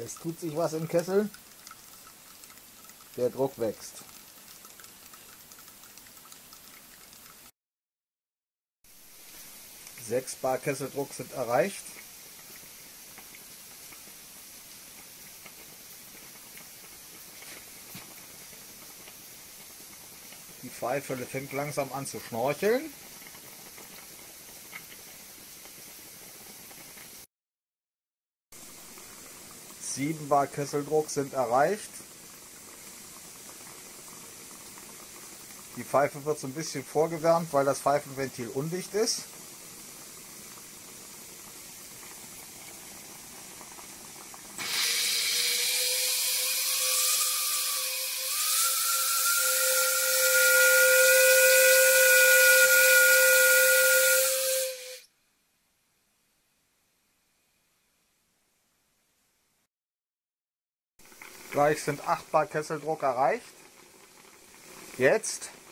Es tut sich was im Kessel. Der Druck wächst. Sechs Bar Kesseldruck sind erreicht. Die Pfeife fängt langsam an zu schnorcheln. Sieben Bar Kesseldruck sind erreicht. Die Pfeife wird so ein bisschen vorgewärmt, weil das Pfeifenventil undicht ist. Gleich sind 8 Bar Kesseldruck erreicht. Jetzt